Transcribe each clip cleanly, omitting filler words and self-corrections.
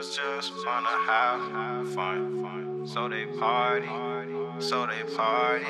girls just wanna have fun. So they party, so they party.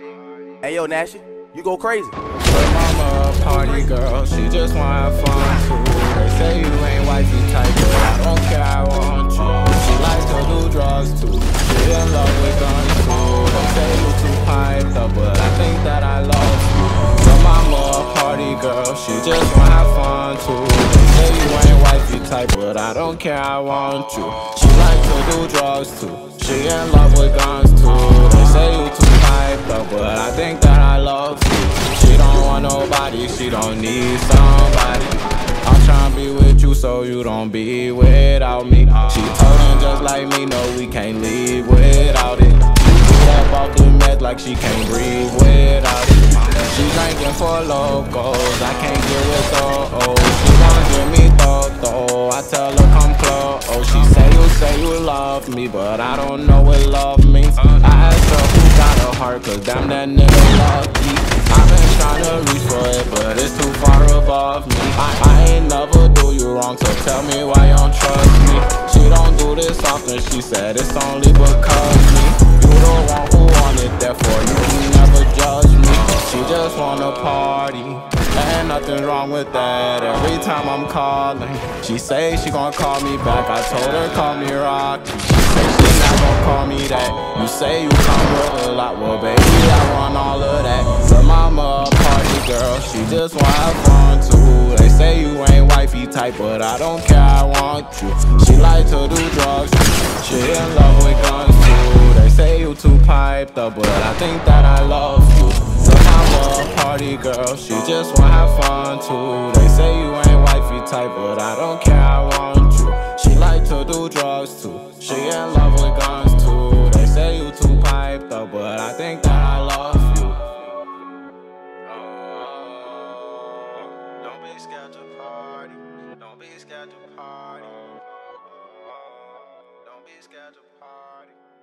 Hey yo, Nashy, you go crazy. Her mama a party girl, she just wanna have fun too. They say you ain't wifey type, but I don't care, I want you. She likes to do drugs too, she in love with guns too. They say you too hyped up, but I think that I love you. Her mama a party girl, she just wanna have fun too. They say you ain't wifey type, but I don't care, I want you. She likes to do drugs too, she in love with guns too. They say you too hyped up, but I think that I love you. She don't want nobody, she don't need somebody. I'm tryna be with you so you don't be without me. She told him just like me, no we can't leave without it. She up off the meds like she can't breathe without it. She drinking for locals, I can't get with those. She gon' give me though, I tell her come close. She say you love me, but I don't know what love means. I asked her who got a heart, cause damn that nigga lucky. I've been tryna reach for it, but it's too far above me. I ain't never do you wrong, so tell me why you don't trust me. She don't do this often, she said it's only because me. You the one who want it, therefore you can never judge me. She just wanna party, ain't nothing wrong with that. Every time I'm calling, she say she gon' call me back. I told her call me Rocky, she say she not gon' call me that. You say you come with a lot, well baby I want all of that. Her mama a party girl, she just wanna have fun too. They say you ain't wifey type, but I don't care, I want you. She like to do drugs, she in love with guns too. They say you too piped up, but I think that I love you. Her mama a party girl, she just wanna have fun too. They say you ain't wifey type, but I don't care, I want you. She like to do drugs too, she in love with guns too. They say you too piped up, but I think that I love you. Don't be scared to party. Don't be scared to party. Don't be scared to party.